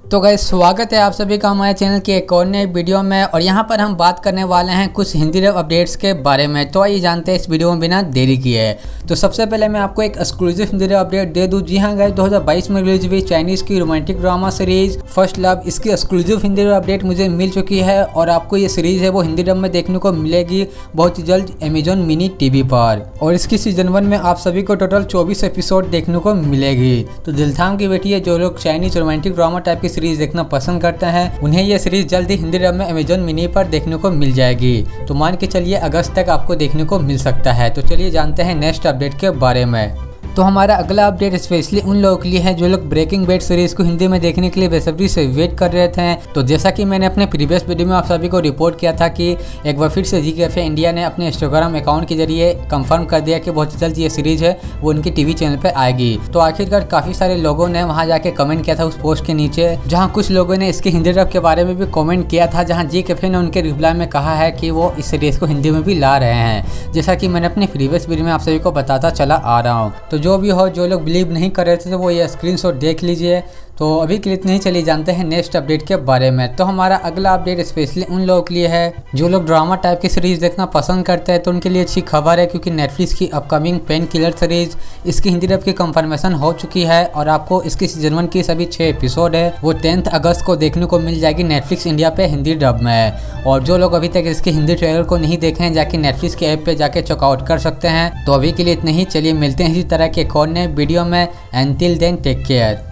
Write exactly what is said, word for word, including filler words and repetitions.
तो गाइस स्वागत है आप सभी का हमारे चैनल के एक और नए वीडियो में। और यहाँ पर हम बात करने वाले हैं कुछ हिंदी डब अपडेट्स के बारे में। तो आइए जानते हैं इस वीडियो में बिना देरी किए। तो सबसे पहले मैं आपको एक एक्सक्लूसिव हिंदी डब अपडेट दे दूं। जी हाँ गाइस, दो हज़ार बाईस में रिलीज हुई चाइनीज की romantic drama series first love, इसकी एक्सक्लूसिव हिंदी डब अपडेट मुझे मिल चुकी है और आपको ये सीरीज है वो हिंदी डब में देखने को मिलेगी बहुत ही जल्द अमेजॉन मिनी टीवी पर। और इसकी सीजन वन में आप सभी को टोटल चौबीस एपिसोड देखने को मिलेगी। तो दिल थाम की बैठी है, जो लोग चाइनीज रोमांटिक ड्रामा टाइप की सीरीज देखना पसंद करते हैं उन्हें यह सीरीज जल्दी हिंदी डब में अमेजॉन मिनी पर देखने को मिल जाएगी। तो मान के चलिए अगस्त तक आपको देखने को मिल सकता है। तो चलिए जानते हैं नेक्स्ट अपडेट के बारे में। तो हमारा अगला अपडेट स्पेशली उन लोगों के लिए है जो लोग ब्रेकिंग बैड सीरीज को हिंदी में देखने के लिए बेसब्री से वेट कर रहे थे। तो जैसा कि मैंने अपने प्रीवियस वीडियो में आप सभी को रिपोर्ट किया था कि एक बार फिर से जी कैफे इंडिया ने अपने इंस्टाग्राम अकाउंट के जरिए कंफर्म कर दिया कि बहुत जल्द ये सीरीज है वो उनकी टीवी चैनल पर आएगी। तो आखिरकार काफी सारे लोगों ने वहाँ जाके कमेंट किया था उस पोस्ट के नीचे, जहाँ कुछ लोगों ने इसके हिंदी डब के बारे में भी कॉमेंट किया था, जहाँ जी कैफे ने उनके रिप्लाई में कहा है कि वो इस सीरीज को हिंदी में भी ला रहे हैं, जैसा कि मैंने अपने प्रीवियस वीडियो में आप सभी को बताता चला आ रहा हूँ। तो जो भी हो, जो लोग बिलीव नहीं कर रहे थे तो वो ये स्क्रीनशॉट देख लीजिए। तो अभी के लिए इतना ही, चलिए जानते हैं नेक्स्ट अपडेट के बारे में। तो हमारा अगला अपडेट स्पेशली उन लोगों के लिए है जो लोग ड्रामा टाइप की सीरीज देखना पसंद करते हैं। तो उनके लिए अच्छी खबर है, क्योंकि नेटफ्लिक्स की अपकमिंग पेन किलर सीरीज इसकी हिंदी डब की कंफर्मेशन हो चुकी है और आपको इसकी सीजन वन की सभी छह एपिसोड है वो टेंथ अगस्त को देखने को मिल जाएगी नेटफ्लिक्स इंडिया पे हिंदी डब में। और जो लोग अभी तक इसके हिंदी ट्रेलर को नहीं देखे हैं, जाके नेटफ्लिक्स के ऐप पे जाके चेकआउट कर सकते हैं। तो अभी के लिए इतना ही, चलिए मिलते हैं इसी तरह के एक और नए वीडियो में। Until then take care.